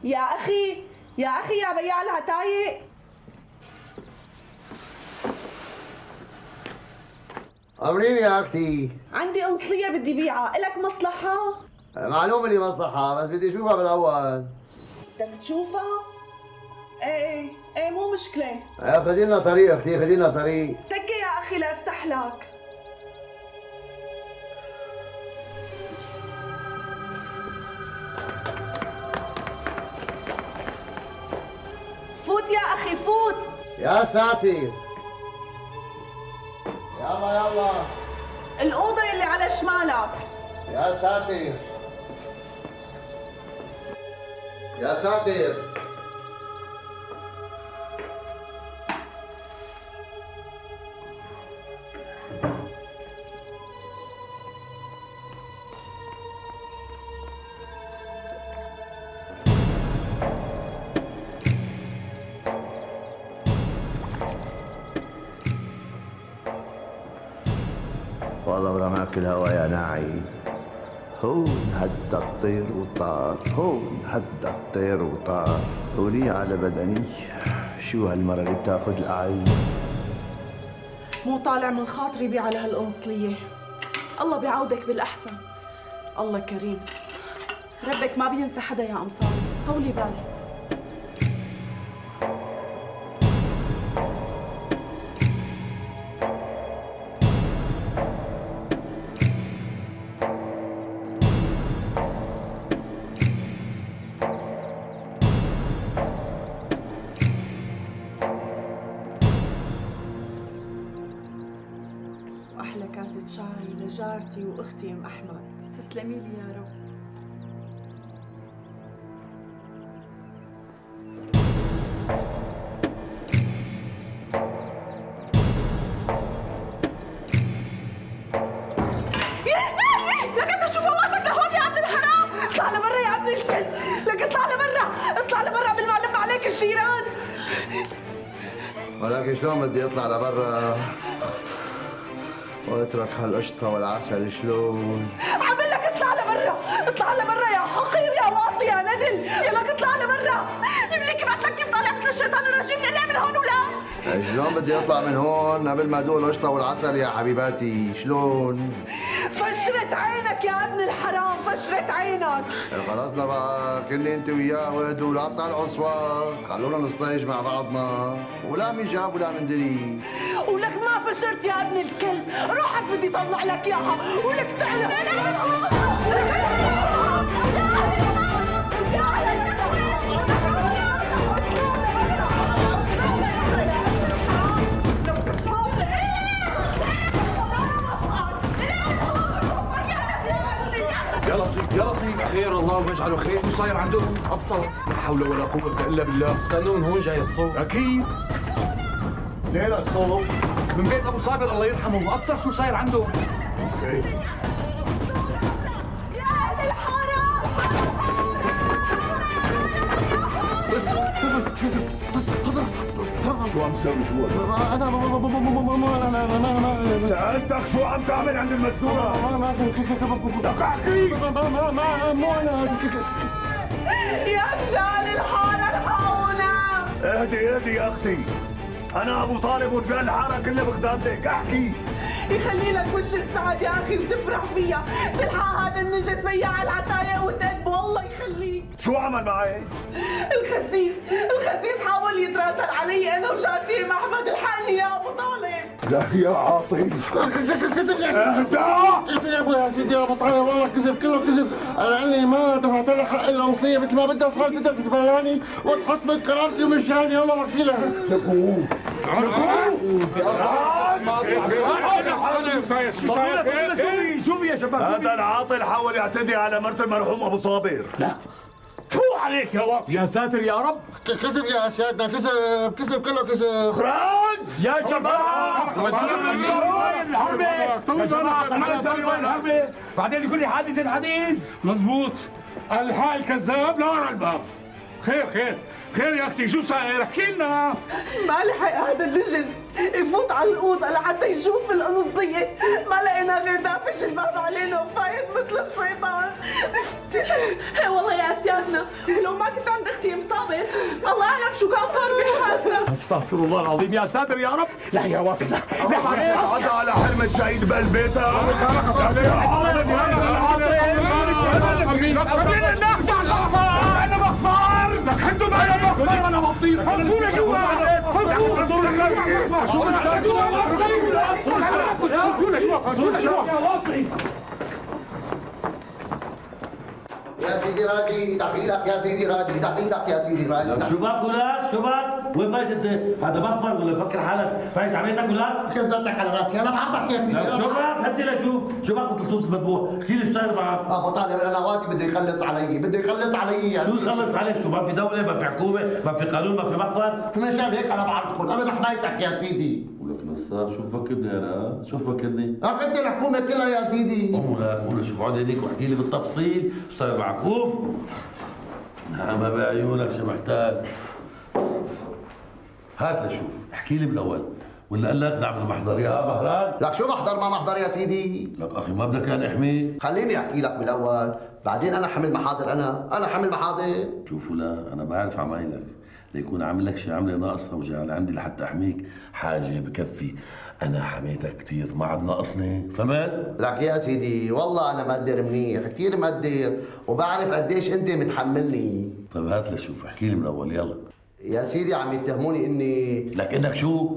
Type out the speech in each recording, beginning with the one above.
يا أخي يا أخي يا بياع العتايق، أمريني يا أختي. عندي قنصلية بدي بيعها، إلك مصلحة؟ معلوم لي مصلحة، بس بدي أشوفها بالأول. بدك تشوفها؟ ايه مو مشكلة. خدي لنا طريق أختي، خدي لنا طريق. تكي يا أخي لأفتح لك. فوت يا أخي فوت. يا ساتر. يلا يلا. الأوضة اللي على شمالك. يا ساتر. يا ساتر. والله برماك الهوى يا ناعي. هون هدى الطير وطار، هون هدى الطير وطار، ولي على بدني. شو هالمرة اللي بتاخذ الأعين؟ مو طالع من خاطري بيع على هالقنصلية. الله بيعوضك بالأحسن. الله كريم. ربك ما بينسى حدا يا أمصار، طولي بالك. أحلى كاسة شاي لجارتي وأختي أم أحمد. تسلمي لي يا رب. لك انت شوف امك لهون يا ابن الحرام، اطلع لبرا يا ابن الكلب، لك اطلع لبرا، اطلع لبرا قبل ما الم عليك الجيران. ولكن شلون بدي اطلع لبرا واترك هالقشطة والعسل؟ شلون؟ عمل لك اطلع لبرا، اطلع لبرا يا حقير يا واطي يا ندل، يلك اطلع لبرا. يملك ما لك كيف طالع مثل الشيطان الرجيم، نقلع من هون ولا؟ شلون بدي اطلع من هون قبل ما ادوق القشطة والعسل يا حبيباتي؟ شلون؟ فشرت عينك يا ابن الحرام، فشرت عينك. خلصنا بقى، كلي انت وياه وهدوا ولا تطلعوا اصوات، خلونا نصطيش مع بعضنا، ولا من جاب ولا من دري. ولك ما فشرت يا ابن الكلب، روحك بدي طلع لك اياها، ولك تعلم. يا لطيف يا لطيف، خير الله يجعله خير. شو صاير عندهم؟ ابصر. لا حول ولا قوة الا بالله، بس كأنه من هون جاي الصوت. اكيد. ليه الصوت؟ من بيت ابو صابر الله يرحمه، ابصر شو صاير عندهم. يا اهل الحرام. شو عم تسوي جوا؟ انا سألتك شو عم تعمل عند المسدورة؟ لك احكي. مو انا. يا رجال الحارة الحقونا. اهدي يا اختي، انا ابو طالب ورجال الحارة كلها بخدامتك، احكي. يخلي لك وش السعد يا اخي وتفرح فيها، تلحق هذا النجس بياع العتايق وتأدبه الله يخليك. شو عمل معي؟ الخسيس حاول يتراسل علي انا وجارتي مع احمد. الحقني يا ابو طالب. لا يا عاطي. كذب يا ابوي يا سيدي يا ابو طالب، والله كذب، كله كذب. انا عني ما دفعت لها حق القمصية مثل ما بدها، صارت بدها تتبلاني وتحط من كرامتي ومشاني، والله وكيلها. شكوه شو يا شباب؟ هذا العاطل حاول يعتدي على مرت المرحوم ابو صابر. لا شو عليك يا واطي؟ يا ساتر يا رب. كذب يا سيادنا، كذب كله كذب. خراج يا جماعة الحربة، يا جماعة الحربة، بعدين يقول لي حادث الحديث. مزبوط، الحق الكذاب لا ورا الباب. خير يا اختي، شو صاير؟ احكي لنا. ما لحق هذا النجس يفوت على الاوضه لحتى يشوف القنصليه، ما لقينا غير دافش الباب علينا وفايت مثل الشيطان. والله يا اسياد حالنا، ولو ما كنت عند اختي مصابر الله اعلم شو كان صار بحالنا. استغفر الله العظيم يا ساتر يا رب. لا يا واطي لا هذا على حلم الشهيد بقلبيتك. انا بخسر لك حدوا معي بخسر انا بطير خلونا جوا يا سيدي راجي دخيلك يا سيدي راجي دخيلك يا سيدي راجي. شو بك ولاد؟ شو بك؟ وين فايت انت؟ هذا مغفر ولا فكر حالك فايت على بيتك ولاد؟ كنتك على راسي انا بعرضك يا سيدي. شو بك؟ هدي لشوف، شو بك بالخصوص المذبوح؟ احكي لي شو صاير معك؟ ابو طالب انا وقتي بده يخلص علي، بده يخلص علي يا شو سيدي. يخلص عليك؟ شو ما في دولة، ما في حكومة، ما في قانون، ما في محضر؟ مشان هيك انا بعرضكم، انا بحمايتك يا سيدي. ولك نصار شو فكرني انا؟ شو فكرني؟ انت الحكومه كلها يا سيدي. ولك شوف اقعد هديك واحكي لي بالتفصيل شو صاير معكم؟ نعم بعيونك شو محتاج. هات لشوف، احكي لي بالاول، ولا قال لك نعمل محضر يا مهران؟ لك شو محضر ما محضر يا سيدي؟ لك اخي ما بدك انا احميه؟ خليني احكي لك بالاول، بعدين انا حمل محاضر، انا حمل محاضر. شوفوا لا انا بعرف عمايلك، ليكون عامل لك شي عمله ناقصه وجاي لعندي لحتى احميك، حاجه بكفي. انا حميتك كثير ما عاد ناقصني، فهمت؟ لك يا سيدي والله انا مقدر منيح، كثير مقدر، وبعرف قديش انت متحملني. طيب هات لشوف، احكي لي من الاول يلا. يا سيدي عم يتهموني اني لك انك شو؟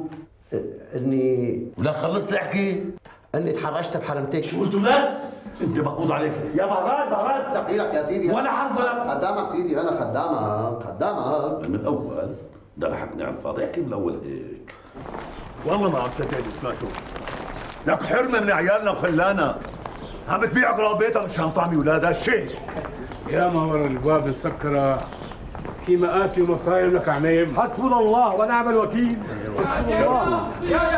اني ولك خلصت احكي؟ اني تحرشت بحرمتك. شو قلت ولك؟ انت مقبوض عليك يا مهران. دخيلك يا سيدي ولا حرف لك. خدامك سيدي، انا خدامك. من الاول ذبحتني على الفاضي، احكي من الاول هيك. والله ما عم صدقني سمعته. لك حرمه من عيالنا وخلانا عم تبيع قرابيتها مشان طعمي ولادها الشيء. يا ما ورا الابواب مسكره، في مآسي ومصايب لك عميم. حسبنا الله ونعم الوكيل. حسبنا الله.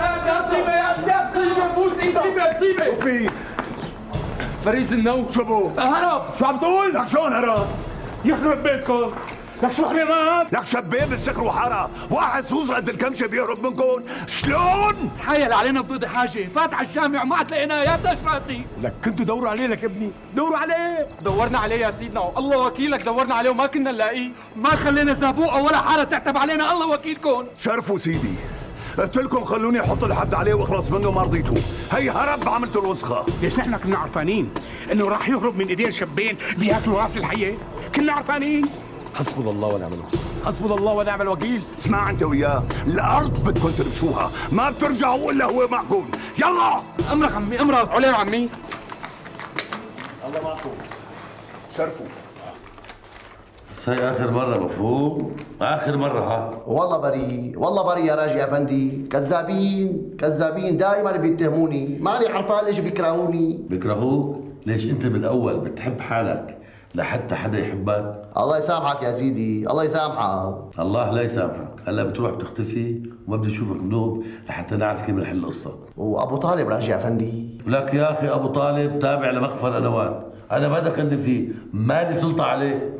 يا مصيبه وفي فريز النو شو بو؟ هرب. شو عم تقول؟ لك شلون هرب؟ يخرب بيتكم. لك شو حريمات؟ لك شباب بالسكر وحاره، واحد سوس قد الكمشه بيهرب منكم، شلون؟ تحايل علينا بضد حاجه، فات على الجامع وما عاد لقيناه، يا بدش راسي. لك كنتوا دوروا عليه لك ابني، دوروا عليه. دورنا عليه يا سيدنا، والله وكيلك دورنا عليه وما كنا نلاقيه، ما خلينا زابوقه ولا حاره تعتب علينا، الله وكيلكم. شرفوا سيدي، قلت لكم خلوني احط الحد عليه واخلص منه، ما رضيتوا، هي هرب عملتوا الوسخه. ليش نحن كنا عرفانين انه راح يهرب من ايدين شابين بياكلوا راس الحيه؟ كنا عرفانين. حسبنا الله ونعم الوكيل، حسبنا الله ونعم الوكيل. اسمع انت وياه، الارض بدكم ترشوها، ما بترجعوا الا هو معكم، يلا. امرك عمي، امرك علينا عمي. الله معكم، شرفوا. بس هي اخر مره مفهوم؟ اخر مره ها؟ والله بريء يا راجي افندي، كذابين دائما بيتهموني، ماني عرفان ليش بيكرهوني. بيكرهوك؟ ليش انت بالاول بتحب حالك لحتى حدا يحبك؟ الله يسامحك يا سيدي، الله يسامحك. الله لا يسامحك، هلا بتروح بتختفي وما بدي اشوفك منوب لحتى نعرف كيف نحل القصه. وابو طالب راجي افندي. لك يا اخي ابو طالب تابع لمخفر انوان، انا ما دخلني فيه، مالي سلطه عليه.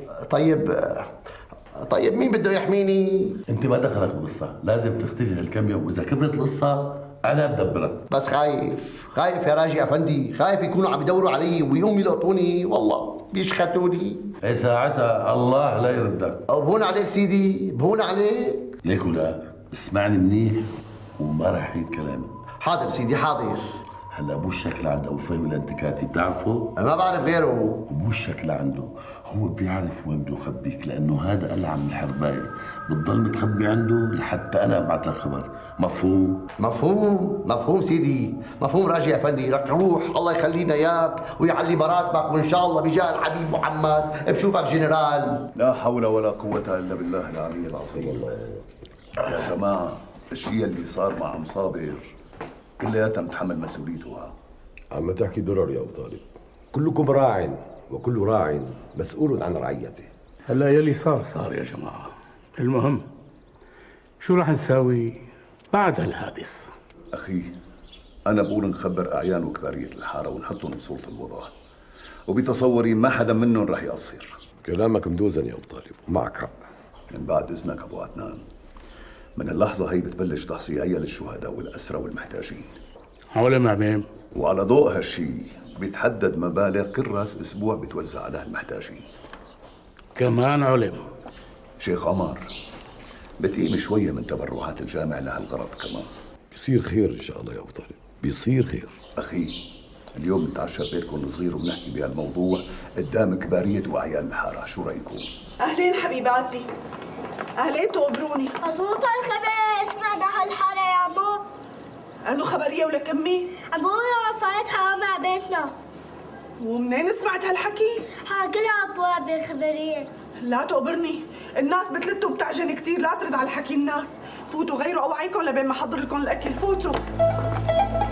طيب مين بده يحميني؟ انت ما دخلك بالقصه، لازم تختفي هالكم يوم، واذا كبرت القصه انا بدبرك. بس خايف يا راجي افندي، خايف يكونوا عم يدوروا علي ويقوموا يلقطوني، والله بيشخطوني. اي ساعتها الله لا يردك. بهون عليك سيدي، بهون عليك. ليك ولا اسمعني منيح وما رح يعيد كلامي. حاضر سيدي حاضر. هلا ابو الشكل عند ابو فهم الانتكاتي بتعرفه؟ ما بعرف غيره. ابو الشكل عنده، هو بيعرف وين بده يخبيك، لانه هذا قلعه من الحربايه، بتضل متخبي عنده لحتى انا ابعث لك خبر، مفهوم؟ مفهوم سيدي، مفهوم راجي افندي، لك روح الله يخلينا اياك ويعلي مراتبك، وان شاء الله بجاه الحبيب محمد بشوفك جنرال. لا حول ولا قوة الا بالله العلي العظيم. يا جماعة الشيء اللي صار مع عم صابر كلياتها متحمل مسؤوليتها. عم تحكي درر يا ابو طالب، كلكم راع وكل راع مسؤول عن رعيته. هلا يلي صار يا جماعه، المهم شو رح نساوي بعد هالحادث؟ اخي انا بقول نخبر اعيان وكبارية الحارة ونحطهم بصورة الوضع، وبتصوري ما حدا منهم رح يقصر. كلامك مدوزن يا ابو طالب ومعك حق. من بعد اذنك ابو عدنان، من اللحظة هي بتبلش تحصيلية للشهداء والأسرى والمحتاجين. حول معبيم. وعلى ضوء هالشي بيتحدد مبالغ كل راس أسبوع بتوزع على المحتاجين. كمان علم. شيخ عمر، بتقيم شوية من تبرعات الجامع لهالغرض كمان. بيصير خير ان شاء الله يا ابو طالب، بيصير خير. أخي، اليوم نتعشى ببيتكم الصغير وبنحكي بهالموضوع قدام كبارية وأعيان الحارة، شو رأيكم؟ اهلين حبيباتي، اهلين تقبروني. مظبوط الخبر، سمعنا هالحارة يا عمو. قالوا خبرية ولا كمي؟ عم بقولوا وفاة حرام على بيتنا. ومنين سمعت هالحكي؟ حاكلها ابواب بالخبرية. لا تقبرني، الناس بتلت وبتعجن كتير، لا ترد على حكي الناس. فوتوا غيروا اوعيكم لبين ما احضر لكم الاكل، فوتوا.